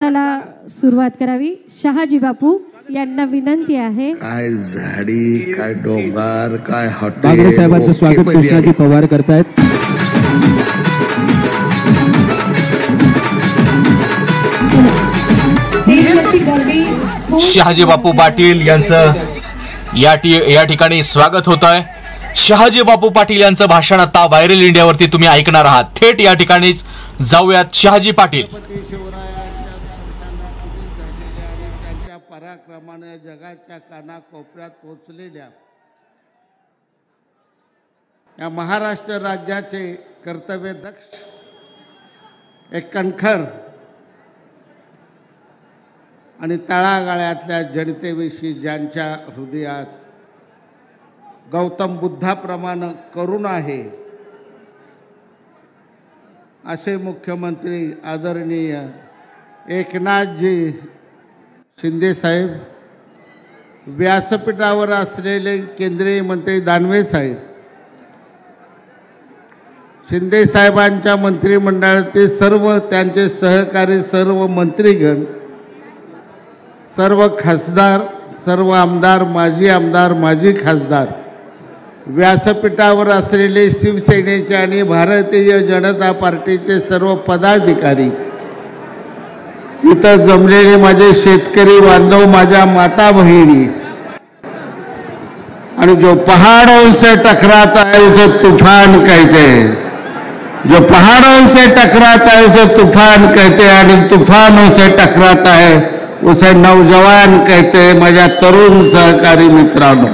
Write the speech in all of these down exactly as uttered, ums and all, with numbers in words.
सुरुवात करावी। शहाजी बापू यांना विनंती आहे। काय झाडी, काय डोंगर, काय हॉटेल। बागडे साहेबांचं स्वागत कृष्णाजी पवार करतायत। शहाजी बापू पाटील यांचं या या ठिकाणी स्वागत होत आहे। शहाजी बापू पाटील यांचं भाषण आता व्हायरल इंडियावरती तुम्ही ऐकणार आहात। थेट या ठिकाणीच जाऊयात। शहाजी पाटील पराक्रमाने जगाच्या कानाकोपऱ्यात पोहोचलेल्या या महाराष्ट्र राज्याचे कर्तव्यदक्ष एक कणखर आणि तळागाळ्यातल्या जनतेविषयी ज्यांच्या हृदयात गौतम बुद्धाप्रमाणे करुणा आहे असे मुख्यमंत्री आदरणीय एकनाथजी शिंदे साहेब, व्यासपीठावर असलेले केंद्रीय मंत्री दानवे साहेब, शिंदे साहेबांच्या मंत्रिमंडळातील सर्व त्यांचे सहकारी, सर्व मंत्रीगण, सर्व खासदार, सर्व आमदार, माजी आमदार, माजी खासदार, व्यासपीठावर असलेले शिवसेनेचे आणि भारतीय जनता पार्टीचे सर्व पदाधिकारी, इथं जमलेले माझे शेतकरी बांधव, माझ्या माता बहिणी, आणि जो पहाड़ों से टकराता है उसे तूफान कहते हैं, जो पहाड़ों से टकराता है उसे तूफान कहते हैं, और तूफानों से टकराता है उसे नौजवान कहते हैं। माझ्या तरुण सहकारी मित्रांनो,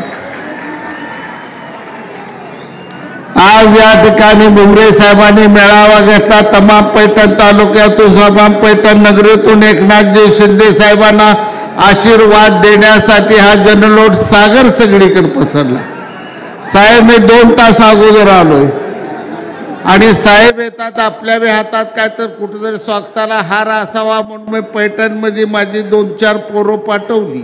आज या ठिकाणी भुमरे साहेबांनी मेळावा घेतला। तमाम पैठण तालुक्यातून, तमाम पैठण नगरीतून एकनाथजी शिंदे साहेबांना आशीर्वाद देण्यासाठी हा जनलोट सागर सगळीकडे पसरला। साहेब मी दोन तास अगोदर आलोय आणि साहेब येतात आपल्या हातात काय तर कुठेतरी स्वागताला हार असावा म्हणून मी पैठणमध्ये माझी दोन चार पोरं पाठवली।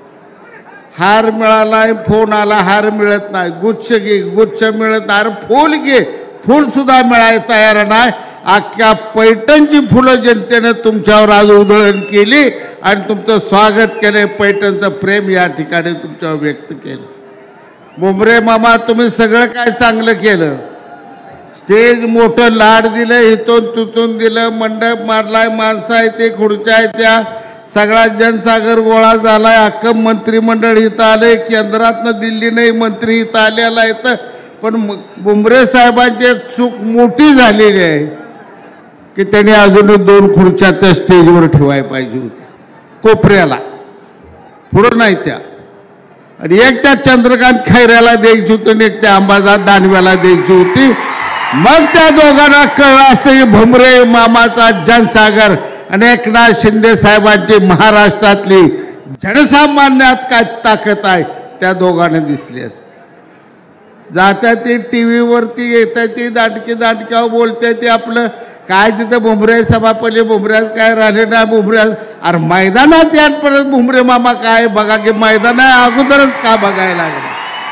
हार मिळालाय, फोन आला, हार मिळत नाही, गुच्छ घे, गुच्छ मिळत नाही, फूल घे, फूल सुद्धा मिळायला तयार नाही। अख्ख्या पैठणची फुलं जनतेने तुमच्यावर आज उधळण केली आणि तुमचं स्वागत केले। पैठणचं प्रेम या ठिकाणी तुमच्यावर व्यक्त केलं। भुमरे मामा तुम्ही सगळं काय चांगलं केलं। स्टेज मोठं लाड दिलं, इथून तिथून दिलं, मंडप मारलाय, माणसं आहे ते, खुर्च्या आहे त्या, सगळा जनसागर गोळा झालाय। अख्खं मंत्रिमंडळ इथं आलंय, केंद्रातनं दिल्ली नाही मंत्री इथं आलेला इथं। पण भुमरे साहेबांची एक चूक मोठी झालेली आहे की त्यांनी अजून दोन खुर्च्या त्या स्टेजवर ठेवायला पाहिजे होत्या, कोपऱ्याला, पुढं नाही त्या। आणि एक त्या चंद्रकांत खैऱ्याला द्यायची होती आणि एक त्या अंबादास दानवेला द्यायची होती। मग त्या दोघांना कळलं असतं की भुमरे मामाचा जनसागर आणि एकनाथ शिंदे साहेबांची महाराष्ट्रातली जनसामान्यात काय ताकद आहे त्या दोघांना दिसली असते। जात्या ती टी व्हीवरती येतात ती दाटकी दाटक्यावर बोलते ती आपलं काय तिथं भुमरे सभापती भुमऱ्यात काय राहिले ना भुमऱ्या, अरे मैदानात यात परत भुमरे मामा काय बघा की मैदान आहे अगोदरच का बघायला लागलं।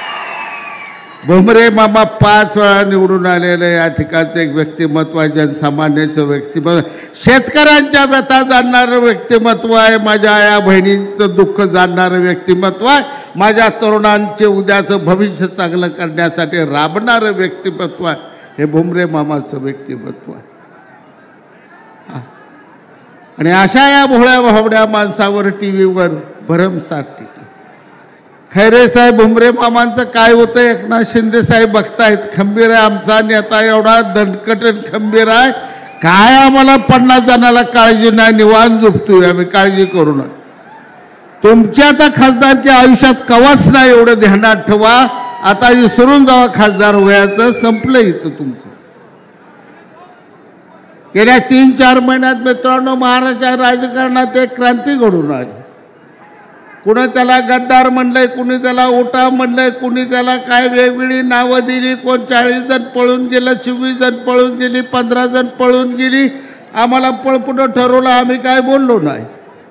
भुमरे मामा पाच वेळा निवडून आलेलं या ठिकाणचं एक व्यक्तिमत्व आहे, जनसामान्याचं व्यक्तिमत्व, शेतकऱ्यांच्या व्यथा जाणणारं व्यक्तिमत्व आहे, माझ्या आया बहिणींचं दुःख जाणणारं व्यक्तिमत्व आहे, माझ्या तरुणांचे उद्याचं भविष्य चांगलं करण्यासाठी राबणारं व्यक्तिमत्व आहे। हे भुमरे मामाचं व्यक्तिमत्व आहे। आणि अशा या भोळ्या भावड्या माणसावर टी व्हीवर भरमसाठ टीका। खैरे साहेब भुमरे मामांचं काय होतं एकनाथ शिंदे साहेब बघतायत, खंबीर आहे आमचा नेता, एवढा दणकट खंबीर आहे, काय आम्हाला पन्नास जणाला काळजी नाही, निवांत झोपतोय आम्ही, काळजी करू नये। तुमच्या आता खासदारकी आयुष्यात कवाच नाही, एवढं ध्यानात ठेवा। आता विसरून जावा खासदार वयाचं, संपलं इथं तुमचं। गेल्या तीन चार महिन्यात मित्रांनो महाराष्ट्र राजकारणात एक क्रांती घडून आली। कुणी त्याला गद्दार म्हणलंय, कुणी त्याला उठा म्हणलंय, कुणी त्याला काय वेगवेगळी नावं दिली, कोण चाळीस जण पळून गेलं, चोवीस जण पळून गेली, पंधरा जण पळून गेली, आम्हाला पळपुटं ठरवलं, आम्ही काय बोललो नाही।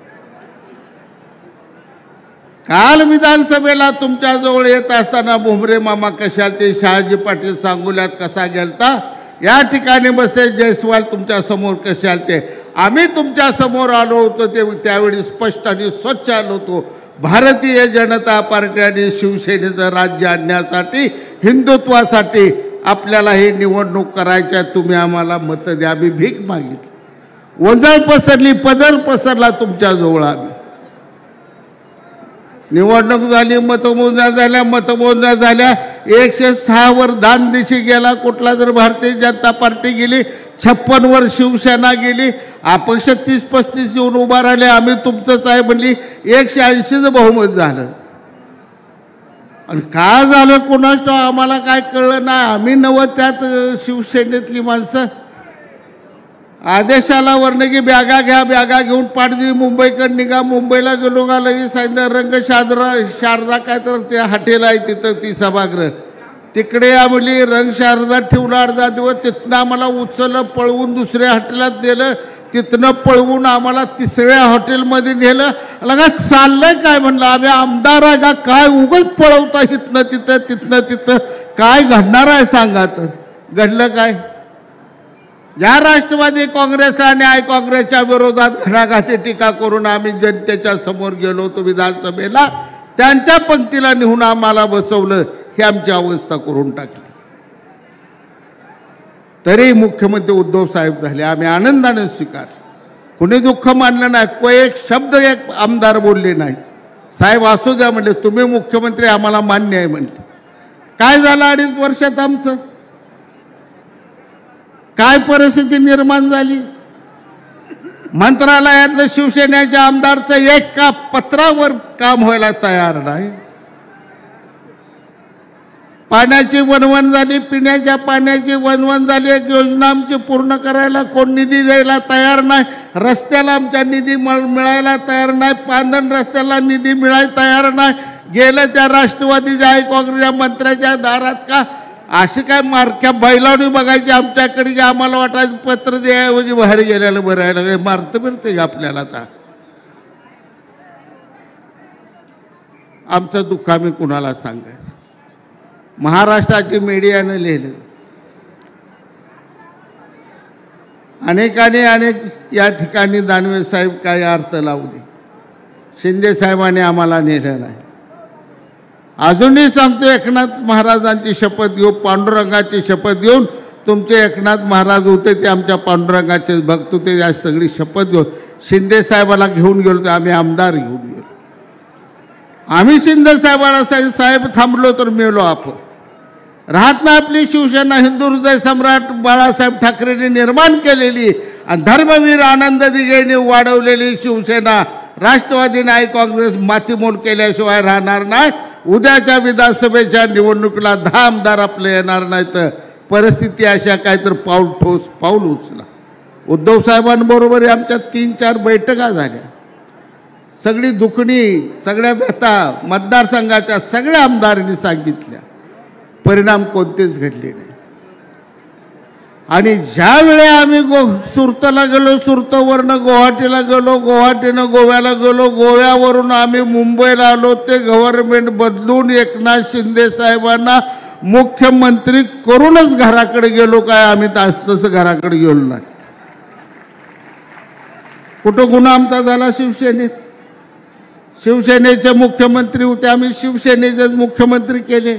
काल विधानसभेला तुमच्या जवळ येत असताना भुमरे मामा कशा ते शहाजी पाटील सांगोल्यात कसा गेलता, या ठिकाणी बसले जयस्वाल तुमच्या समोर कसे आलते। आम्ही तुमच्या समोर आलो होतो ते त्यावेळी स्पष्ट आणि स्वच्छ आलो होतो. भारतीय जनता पार्टी आणि शिवसेनेचं राज्य आणण्यासाठी, हिंदुत्वासाठी आपल्याला हे निवडणूक करायच्या. तुम्ही आम्हाला मतं द्या. आम्ही भीक मागितली, वजळ पसरली, पदर पसरला तुमच्याजवळ. आम्ही निवडणूक झाली, मतमोजण्या झाल्या, मतमोजण्या झाल्या, एकशे सहा वर दान दिशी गेला कुठला तर भारतीय जनता पार्टी गेली, छप्पन वर शिवसेना गेली, अपक्ष तीस पस्तीस येऊन उभा राहिले. आम्ही तुमचंच आहे म्हणली, एकशे ऐंशीचं बहुमत झालं. आणि काय झालं कोणाच आम्हाला काय कळलं नाही. आम्ही नव त्यात शिवसेनेतली माणसं आदेशाला वरनं की बॅगा घ्या, बॅगा घेऊन पाडदी मुंबईकडे निघा. मुंबईला गेलो का लगेच सांगितलं रंग शारदा शारदा काय तर ते हॉटेल आहे तिथं, ती सभागृह तिकडे आम्ही रंग शारदा ठेवला अर्धा दिवस. तिथनं आम्हाला उचललं, पळवून दुसऱ्या हॉटेलात नेलं, तिथनं पळवून आम्हाला तिसऱ्या हॉटेलमध्ये नेलं. लगा चाललंय काय म्हणलं, आम्ही आमदार आहे का काय, उगाच पळवता इथनं तिथं तिथनं तिथं, काय घडणार आहे सांगा. तर घडलं काय? ज्या राष्ट्रवादी काँग्रेसला आणि आय काँग्रेसच्या विरोधात घणाघाती टीका करून आम्ही जनतेच्या समोर गेलो होतो विधानसभेला, त्यांच्या पंक्तीला नेऊन आम्हाला बसवलं. ही आमची अवस्था करून टाकली. तरी मुख्यमंत्री उद्धव साहेब झाले, आम्ही आनंदाने स्वीकार. कुणी दुःख मानलं नाही, कोण एक शब्द एक आमदार बोलले नाही. साहेब असू द्या म्हणले, तुम्ही मुख्यमंत्री आम्हाला मान्य आहे म्हणले. काय झालं अडीच वर्षात आमचं, काय परिस्थिती निर्माण झाली. मंत्रालयातलं शिवसेनेच्या आमदारचं एक का पत्रावर काम व्हायला तयार नाही. पाण्याची वणवण झाली, पिण्याच्या पाण्याची वणवण झाली. एक योजना आमची पूर्ण करायला कोण निधी द्यायला तयार नाही. रस्त्याला आमच्या निधी मिळायला तयार नाही. पांधन रस्त्याला निधी मिळायला तयार नाही. गेलं त्या राष्ट्रवादीच्या आय काँग्रेसच्या मंत्र्याच्या दारात का अशी काय मारक्या बैलावणी बघायची आमच्याकडे की आम्हाला वाटायचं पत्र द्याऐवजी बाहेर गेल्याला बरं आहे. काय मारतं फिरते आपल्याला. आता आमचं दुःख आम्ही कुणाला सांगायचं. महाराष्ट्राची मीडियानं लिहिलं, अनेकाने अनेक या ठिकाणी दानवे साहेब काय अर्थ लावले. शिंदे साहेबांनी आम्हाला नेलं नाही. अजूनही सांगतो, एकनाथ महाराजांची शपथ घेऊ, पांडुरंगाची शपथ घेऊन, तुमचे एकनाथ महाराज होते ते आमच्या पांडुरंगाचे भक्त होते, या सगळी शपथ घेऊन शिंदे साहेबाला घेऊन गेलो. आम्ही आमदार घेऊन गेलो. आम्ही शिंदे साहेबाला साहेब साहेब थांबलो तर मिळलो. आपण राहत ना आपली शिवसेना हिंदू हृदय सम्राट बाळासाहेब ठाकरेंनी निर्माण केलेली आणि धर्मवीर आनंद दिघेंनी वाढवलेली शिवसेना राष्ट्रवादीने आय काँग्रेस मातीमोल केल्याशिवाय राहणार नाही. उद्याच्या विधानसभेच्या निवडणुकीला दहा आमदार आपले येणार नाही. तर परिस्थिती अशा काय तर पाऊल ठोस पाऊल उचला. उद्धव साहेबांबरोबर आमच्या तीन चार बैठका झाल्या. सगळी दुखणी, सगळ्या व्यथा मतदारसंघाच्या सगळ्या आमदारांनी सांगितल्या. परिणाम कोणतेच घडले नाही. आणि ज्या वेळे आम्ही गो सुरतला गेलो, सुरतवरनं गुवाहाटीला गेलो, गुवाहाटीनं गोव्याला गेलो, गोव्यावरून आम्ही मुंबईला आलो, ते गव्हर्नमेंट बदलून एकनाथ शिंदे साहेबांना मुख्यमंत्री करूनच घराकडे गेलो. काय आम्ही तास तसं घराकडे गेलो नाही. कुठं गुन्हा आमचा झाला शिवसेनेत? शिवसेनेचे मुख्यमंत्री होते, आम्ही शिवसेनेचे मुख्यमंत्री केले.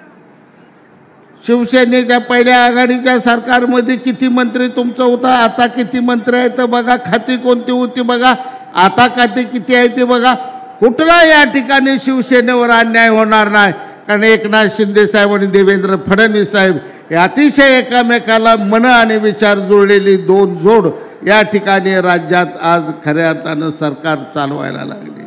शिवसेनेच्या पहिल्या आघाडीच्या सरकारमध्ये किती मंत्री तुमचं होता, आता किती मंत्री आहेत बघा. खाती कोणती होती बघा, आता खाती किती आहे ते बघा. कुठला या ठिकाणी शिवसेनेवर अन्याय होणार नाही. कारण एकनाथ शिंदे साहेब आणि देवेंद्र फडणवीस साहेब हे अतिशय एकामेकाला मन आणि विचार जुळलेली दोन जोड या ठिकाणी राज्यात आज खऱ्या अर्थानं सरकार चालवायला लागलेली.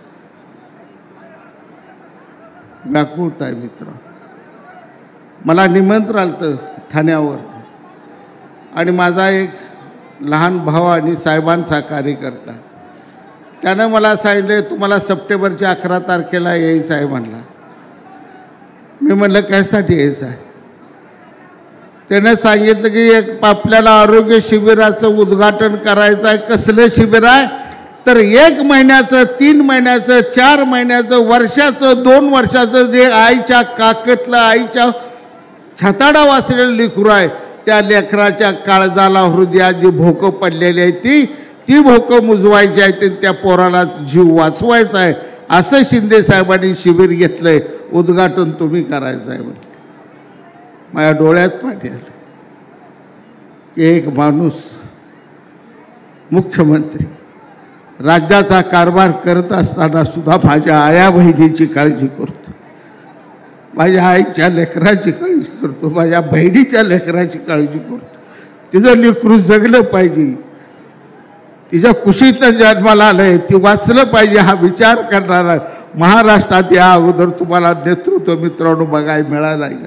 व्याकुळता आहे मित्र. मला निमंत्रण आलं ठाण्यावर आणि माझा एक लहान भाऊ आणि साहेबांचा कार्यकर्ता, त्यानं मला सांगितलं तुम्हाला सप्टेंबरच्या अकरा तारखेला यायचं आहे म्हणला. मी म्हणलं कशासाठी यायचं आहे? त्यानं सांगितलं की एक आपल्याला आरोग्य शिबिराचं उद्घाटन करायचं आहे. कसलं शिबिर आहे तर एक महिन्याचं, तीन महिन्याचं, चार महिन्याचं, वर्षाचं, दोन वर्षाचं जे आईच्या काकेतलं, आईच्या छाताडा वाचलेलं लेकरू आहे त्या लेकराच्या काळजाला हृदयात जी भोकं पडलेली आहे ती ती भोकं मुजवायची आहे ते त्या पोराला जीव वाचवायचा आहे असं शिंदे साहेबांनी शिबिर घेतलंय. उद्घाटन तुम्ही करायचं आहे म्हणजे माझ्या डोळ्यात पाणी आलं की एक माणूस मुख्यमंत्री राज्याचा कारभार करत असताना सुद्धा माझ्या आया बहिणीची काळजी करतो, माझ्या आईच्या लेकराची काळजी करतो, माझ्या बहिणीच्या लेकराची काळजी करतो. तिचं लेकरू जगलं पाहिजे, तिच्या कुशीतनं जन्माला आलंय, ती वाचलं पाहिजे हा विचार करणारा महाराष्ट्रात या अगोदर तुम्हाला नेतृत्व मित्रांनो बघायला मिळालं आहे का?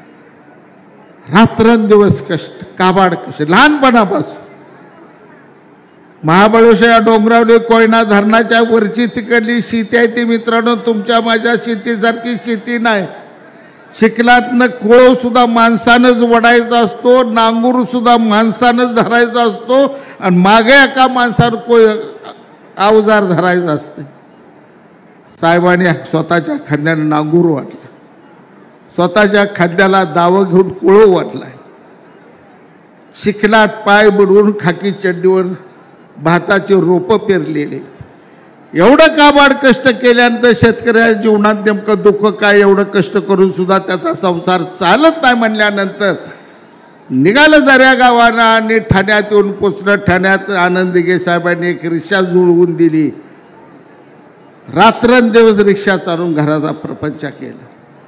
रात्रंदिवस कष्ट, काबाड कष्ट लहानपणापासून. महाबळेश्वर या डोंगरावली कोयना धरणाच्या वरची तिकडली शेती आहे ती मित्रांनो तुमच्या माझ्या शेतीसारखी शेती नाही. चिखलातनं कोळव सुद्धा माणसानंच वडायचा असतो, नांगूर सुद्धा माणसानंच धरायचा असतो आणि मागे एका माणसानं को अवजार धरायचं असते. साहेबांनी स्वतःच्या खांद्यानं नांगूर वाटला, स्वतःच्या खांद्याला दावं घेऊन कोळव वाटलाय, चिखलात पाय बुडवून खाकी चड्डीवर भाताचे रोपं पेरलेले. एवढं काबाड कष्ट केल्यानंतर शेतकऱ्याच्या जीवनात नेमकं दुःख काय, एवढं कष्ट करून सुद्धा त्याचा संसार चालत नाही म्हणल्यानंतर निघालं दर्या गावानं आणि ठाण्यात येऊन पोचलं. ठाण्यात आनंद दिघे साहेबांनी एक रिक्षा जुळवून दिली, रात्रंदिवस रिक्षा चालवून घराचा प्रपंच केला.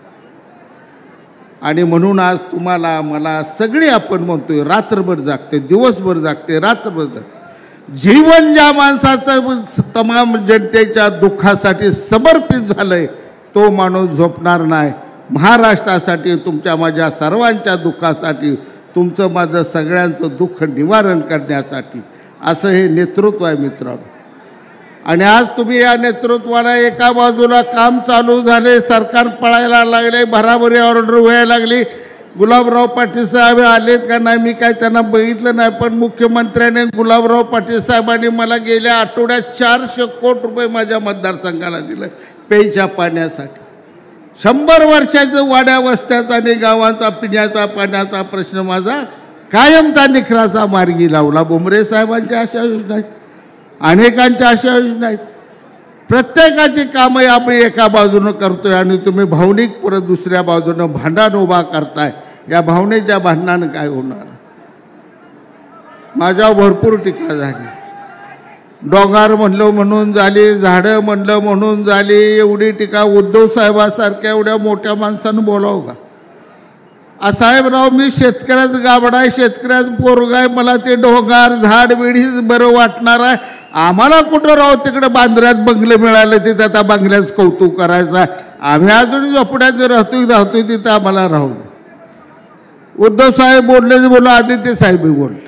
आणि म्हणून आज तुम्हाला मला सगळे आपण म्हणतोय रात्रभर जागते, दिवसभर जागते, रात्रभर जागते. जीवन ज्या माणसाचं तमाम जनतेच्या दुःखासाठी समर्पित झालंय तो माणूस झोपणार नाही. महाराष्ट्रासाठी तुमच्या माझ्या सर्वांच्या दुःखासाठी तुमचं माझं सगळ्यांचं दुःख निवारण करण्यासाठी असं हे नेतृत्व आहे मित्रांनो. आणि आज तुम्ही या नेतृत्वाला एका बाजूला काम चालू झाले, सरकार पळायला लागले, भराभरी ऑर्डर व्हायला लागली. गुलाबराव पाटील साहेब आलेत का नाही मी काय त्यांना बघितलं नाही, पण मुख्यमंत्र्याने गुलाबराव पाटील साहेबांनी मला गेल्या आठवड्यात चारशे कोटी रुपये माझ्या मतदारसंघाला दिलं प्यायच्या पाण्यासाठी. शंभर वर्षाचं वाड्या वस्त्याचा आणि गावांचा पिण्याचा पाण्याचा प्रश्न माझा कायमचा निखराचा मार्गी लावला. भुमरे साहेबांच्या अशा योजना आहेत, अनेकांच्या अशा योजना आहेत. प्रत्येकाची कामं आम्ही एका बाजूनं करतोय आणि तुम्ही भावनिक परत दुसऱ्या बाजूनं भांडण उभा करताय. या भावनेच्या भांडणानं काय होणार? माझ्यावर भरपूर टीका झाली, डोंगर म्हणलं म्हणून झाली, झाडं म्हणलं म्हणून झाली, एवढी टीका. उद्धव साहेबासारख्या एवढ्या मोठ्या माणसानं बोलावं का? साहेबराव मी शेतकऱ्याचं गाबडा आहे, शेतकऱ्याचं पोरगा आहे, मला ते डोंगर झाड बिडीच बरं वाटणार आहे. आम्हाला कुठं राहू तिकडे बांद्र्यात बंगले मिळाले तिथं आता बंगल्याच कौतुक करायचं. आम्ही अजून झोपड्यात राहतोय राहतोय तिथं आम्हाला राहू. उद्धव साहेब बोलले बोललो, आदित्य साहेब बोलले.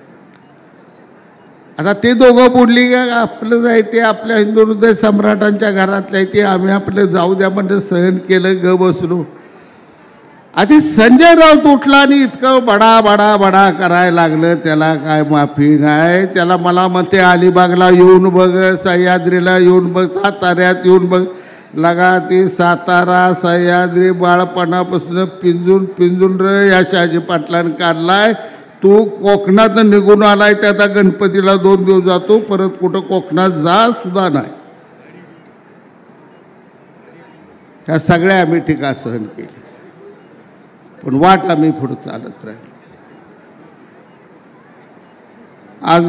आता ते दोघं बोलली का आपलं जाय ते आपल्या हिंदू हृदय सम्राटांच्या घरातलं आहे ते आम्ही आपलं जाऊ द्या म्हणजे सहन केलं, ग बसलो. आधी संजय राऊत उठला आणि इतकं बडा बडा बडा करायला लागलं, त्याला काय माफी नाही. त्याला मला म्हणते अलिबागला येऊन बघ, सह्याद्रीला येऊन बघ, साताऱ्यात येऊन बघ. लगा ती सातारा सह्याद्री बाळपणापासून पिंजून पिंजून र या शहाजी पाटलांनी काढलाय. तू कोकणात निघून आलाय त्या आता गणपतीला दोन दिवस जातो, परत कुठं कोकणात जा सुद्धा नाही. ह्या सगळ्या आम्ही टीका सहन केली, पण वाट आम्ही पुढे चालत राहिलो. आज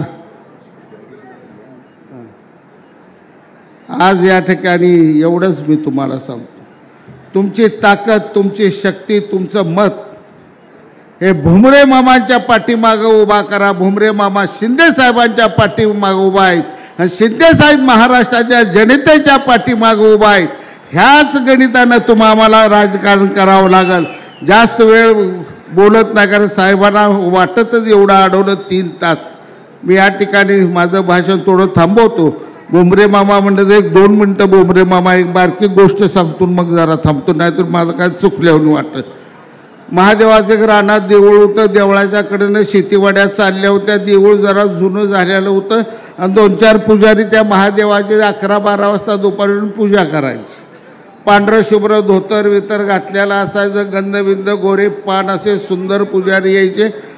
आज या ठिकाणी एवढंच मी तुम्हाला सांगतो, तुमची ताकद, तुमची शक्ती, तुमचं मत हे भुमरे मामांच्या पाठीमागं उभा करा. भुमरे मामा शिंदे साहेबांच्या पाठीमागं उभा आहेत आणि शिंदे साहेब महाराष्ट्राच्या जनतेच्या पाठीमागं उभा आहेत. ह्याच गणितानं तुम्हा आम्हाला राजकारण करावं लागेल. जास्त वेळ बोलत नाही कारण साहेबांना वाटतच एवढं अडवलं तीन तास. मी या ठिकाणी माझं भाषण थोडं थांबवतो. भुमरे मामा म्हणलं एक दोन मिनटं भुमरे मामा एक बारकी गोष्ट सांगतो मग जरा थांबतो, नाहीतर माझं काय चुकल्यावर वाटत. महादेवाचं रानात देऊळ होतं, देवळाच्या कडेनं शेतीवाड्या चालल्या होत्या. देऊळ जरा जुनं झालेलं होतं आणि दोन चार पुजारी त्या महादेवाचे अकरा बारा वाजता दुपारी पूजा करायची. पांढरं शुभ्र धोतर वितर घातलेला असायचं, गंधबिंद गोरे पान असे सुंदर पुजारी यायचे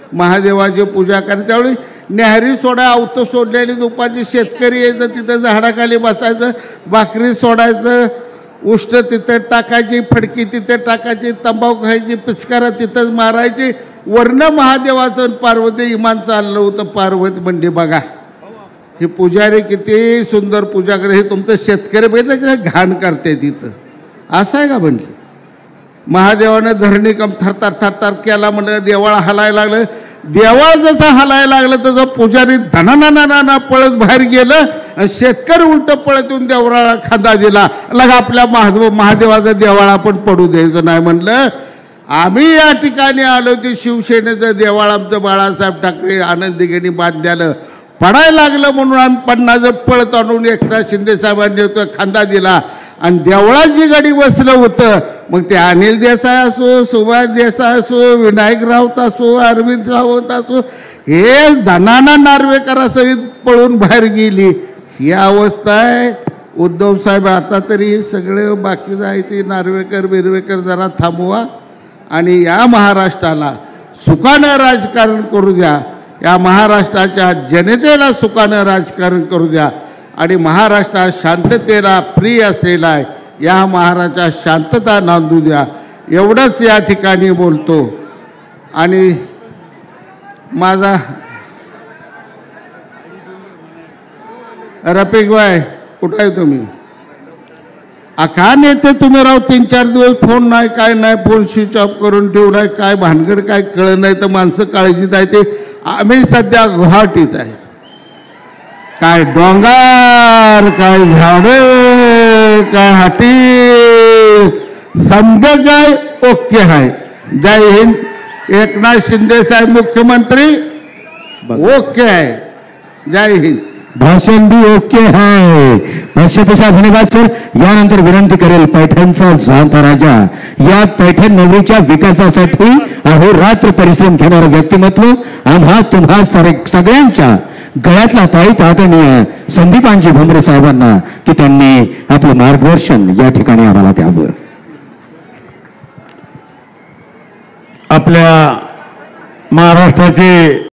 महादेवाची पूजा करा. त्यावेळी न्याहारी सोडा अवतं सोडलेली दुपारची शेतकरी यायचं, तिथं झाडाखाली बसायचं, भाकरी सोडायचं, उष्ट तिथं टाकायची, फडकी तिथं टाकायची, तंबाखू खायची, पिचकारा तिथंच मारायची. वर्ण महादेवाचं पार्वती इमान चाललं होतं. पार्वती म्हणली बघा हे पुजारी किती सुंदर पूजा करे, हे तुमचं शेतकरी बघितलं की घाण करते तिथं. असं आहे का म्हणली. महादेवानं धरणी कम थरथर थरथर केला म्हणलं, देवाळा हलायला लागलं. देवाळ जसं हलायला लागलं तसं पुजारी धनाना पळत बाहेर गेलं आणि शेतकरी उलट पळत येऊन देवळाला खांदा दिला. लगा आपल्या महादेव महादेवाचा देवाळा आपण पडू द्यायचं नाही म्हणलं. आम्ही या ठिकाणी आलो ते शिवसेनेचं देवाळ आमचं बाळासाहेब ठाकरे आनंदीगेनी बांधलेलं पडायला लागलं म्हणून आम्ही पन्नास पळत आणून एकनाथ शिंदे साहेबांनी होतं खांदा दिला आणि देवळाची गाडी बसलं होतं. मग ते अनिल देसाई असो, सुभाष देसाई असो, विनायक राऊत असो, अरविंद राऊत असो, हे धनाना नार्वेकरासहित पळून बाहेर गेली. ही अवस्था आहे. उद्धव साहेब आता तरी सगळे बाकी आहे ते नार्वेकर बिर्वेकर जरा थांबवा आणि या महाराष्ट्राला सुखानं राजकारण करू द्या. या महाराष्ट्राच्या जनतेला सुखानं राजकारण करू द्या आणि महाराष्ट्रात शांततेला प्रिय असलेला आहे या महाराष्ट्रात शांतता नांदू द्या. एवढंच या ठिकाणी बोलतो. आणि माझा रफिक भाई कुठं आहे तुम्ही. अखा नेते तुम्ही राव तीन चार दिवस फोन नाही काय नाही, फोन स्विच ऑफ करून ठेवलाय, काय भानगड काय कळ नाही. तर माणसं काळजीत आहे. ते आम्ही सध्या गुवाहाटीत आहे. काय डोंगर, काय झाडे, काय हाती, समजा काय ओके आहे. जय हिंद. एकनाथ शिंदे साहेब मुख्यमंत्री ओके आहे. जय हिंद. भाषण भी ओके है. पेशा धन्यवाद सर. यानंतर विनंती करेल पैठणचा जाणता राजा, या पैठण नगरीच्या विकासासाठी अहोरात्र परिश्रम घेणारं व्यक्तिमत्व आम्हा तुम्हा सगळ्यांच्या गळ्यातला पायीत आदरणीय संदीपांजी भुमरे साहेबांना की त्यांनी आपलं मार्गदर्शन या ठिकाणी आम्हाला द्यावं. आपल्या महाराष्ट्राचे